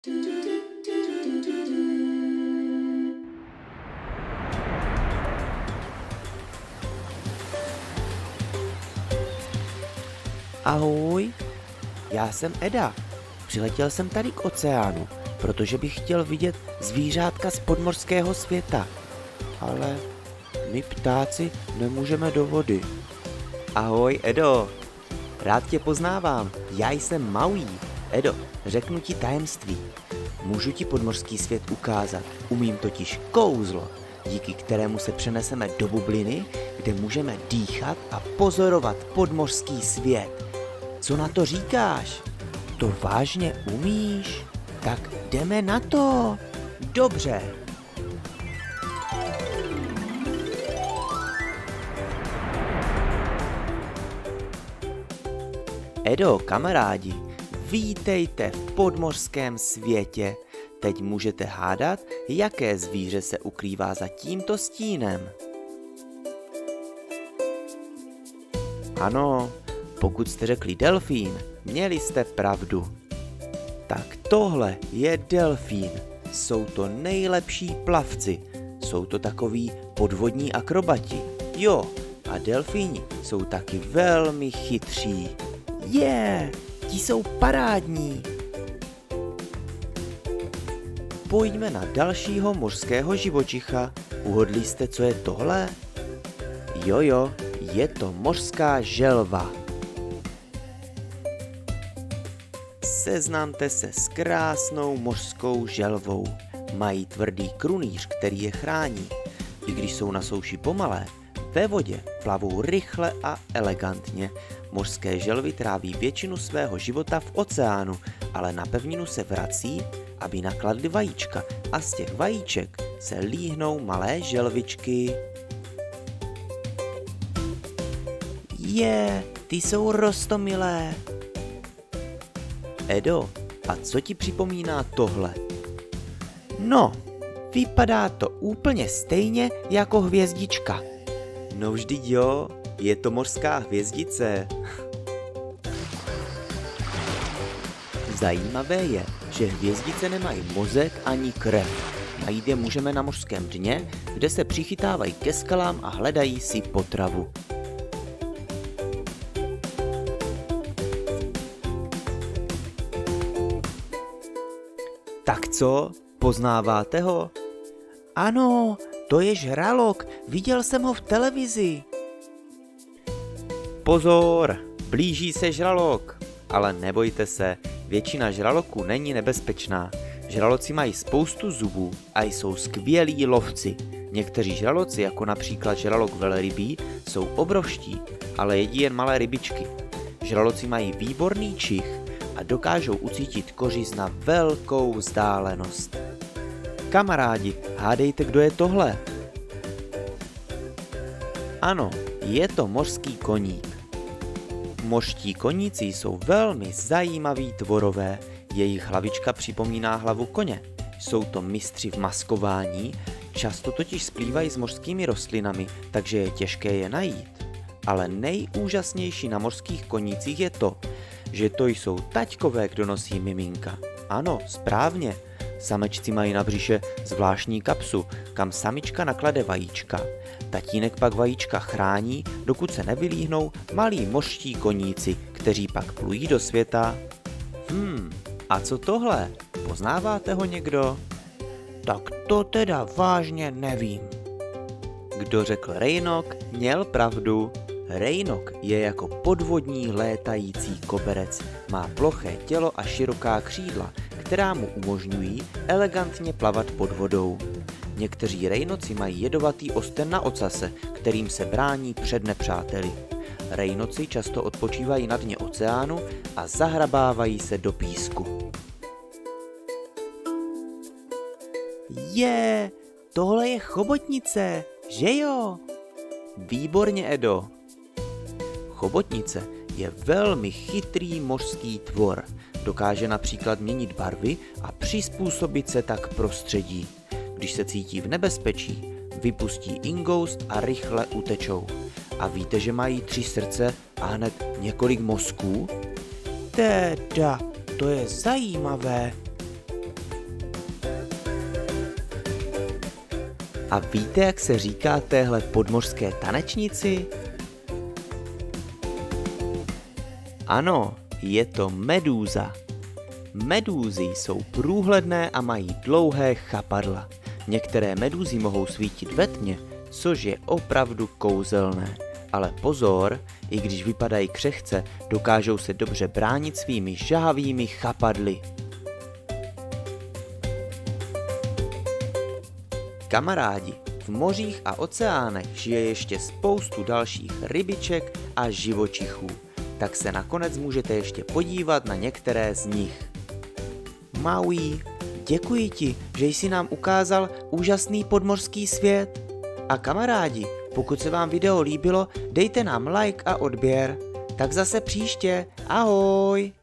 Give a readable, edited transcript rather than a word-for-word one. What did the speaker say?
Ahoj, já jsem Eda. Přiletěl jsem tady k oceánu, protože bych chtěl vidět zvířátka z podmořského světa. Ale my ptáci nemůžeme do vody. Ahoj, Edo. Rád tě poznávám. Já jsem Maui. Edo, řeknu ti tajemství. Můžu ti podmořský svět ukázat. Umím totiž kouzlo, díky kterému se přeneseme do bubliny, kde můžeme dýchat a pozorovat podmořský svět. Co na to říkáš? To vážně umíš? Tak jdeme na to. Dobře. Edo, kamarádi, vítejte v podmořském světě. Teď můžete hádat, jaké zvíře se ukrývá za tímto stínem. Ano, pokud jste řekli delfín, měli jste pravdu. Tak tohle je delfín. Jsou to nejlepší plavci. Jsou to takoví podvodní akrobati. Jo, a delfíni jsou taky velmi chytří. Ti jsou parádní. Pojďme na dalšího mořského živočicha. Uhodli jste, co je tohle? Jo, je to mořská želva. Seznamte se s krásnou mořskou želvou. Mají tvrdý krunýř, který je chrání. I když jsou na souši pomalé, ve vodě plavou rychle a elegantně. Mořské želvy tráví většinu svého života v oceánu, ale na pevninu se vrací, aby nakladly vajíčka, a z těch vajíček se líhnou malé želvičky. Ty jsou roztomilé. Edo, a co ti připomíná tohle? No, vypadá to úplně stejně jako hvězdička. No vždyť jo, je to mořská hvězdice. Zajímavé je, že hvězdice nemají mozek ani krev. Najít je můžeme na mořském dně, kde se přichytávají ke skalám a hledají si potravu. Tak co, poznáváte ho? Ano, to je žralok, viděl jsem ho v televizi. Pozor, blíží se žralok. Ale nebojte se, většina žraloků není nebezpečná. Žraloci mají spoustu zubů a jsou skvělí lovci. Někteří žraloci, jako například žralok velrybí, jsou obrovští, ale jedí jen malé rybičky. Žraloci mají výborný čich a dokážou ucítit kořist na velkou vzdálenost. Kamarádi, hádejte, kdo je tohle? Ano, je to mořský koník. Mořští koníci jsou velmi zajímaví tvorové. Jejich hlavička připomíná hlavu koně. Jsou to mistři v maskování, často totiž splývají s mořskými rostlinami, takže je těžké je najít. Ale nejúžasnější na mořských konících je to, že to jsou taťkové, kdo nosí miminka. Ano, správně. Samečci mají na břiše zvláštní kapsu, kam samička naklade vajíčka. Tatínek pak vajíčka chrání, dokud se nevylíhnou malí mořští koníci, kteří pak plují do světa. A co tohle? Poznáváte ho někdo? Tak to teda vážně nevím. Kdo řekl rejnok, měl pravdu. Rejnok je jako podvodní létající koberec. Má ploché tělo a široká křídla, která mu umožňují elegantně plavat pod vodou. Někteří rejnoci mají jedovatý osten na ocase, kterým se brání před nepřáteli. Rejnoci často odpočívají na dně oceánu a zahrabávají se do písku. Tohle je chobotnice, že jo? Výborně, Edo. Chobotnice je velmi chytrý mořský tvor. Dokáže například měnit barvy a přizpůsobit se tak prostředí. Když se cítí v nebezpečí, vypustí ingoust a rychle utečou. A víte, že mají 3 srdce a hned několik mozků? Teda, to je zajímavé. A víte, jak se říká téhle podmořské tanečnici? Ano, je to medúza. Medúzy jsou průhledné a mají dlouhé chapadla. Některé medúzy mohou svítit ve tmě, což je opravdu kouzelné. Ale pozor, i když vypadají křehce, dokážou se dobře bránit svými žhavými chapadly. Kamarádi, v mořích a oceánech žije ještě spoustu dalších rybiček a živočichů, tak se nakonec můžete ještě podívat na některé z nich. Maui, děkuji ti, že jsi nám ukázal úžasný podmořský svět. A kamarádi, pokud se vám video líbilo, dejte nám like a odběr. Tak zase příště, ahoj!